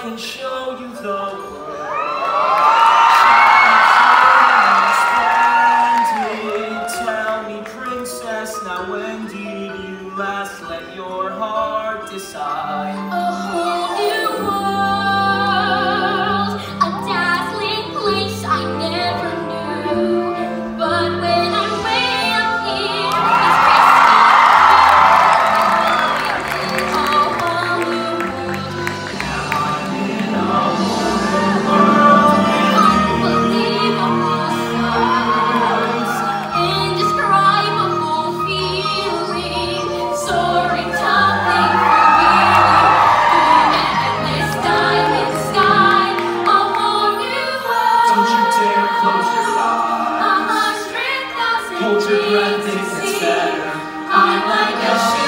can show you the world. Splendid. Tell me, princess, now when did you last let your heart decide? A whole new world, a dazzling place I never knew. But when I'm way up here, it's crystal clear. A whole new world. Now I'm in a whole new world. Unbelievable sights, indescribable feeling, soaring, tumbling, endless diamond sky, a whole new world. Don't you dare close your eyes. 100,000 Hold your breath, dreams think to it's see. better. I'm like a ship